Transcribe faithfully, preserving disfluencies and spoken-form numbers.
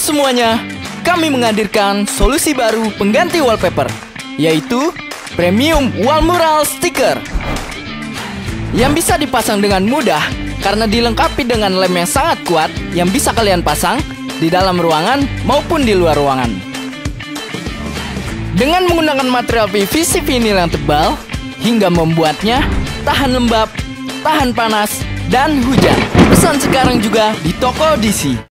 semuanya, kami menghadirkan solusi baru pengganti wallpaper, yaitu Premium Wall Mural Sticker, yang bisa dipasang dengan mudah karena dilengkapi dengan lem yang sangat kuat yang bisa kalian pasang di dalam ruangan maupun di luar ruangan. Dengan menggunakan material P V C vinil yang tebal hingga membuatnya tahan lembab, tahan panas, dan hujan. Pesan sekarang juga di toko D C.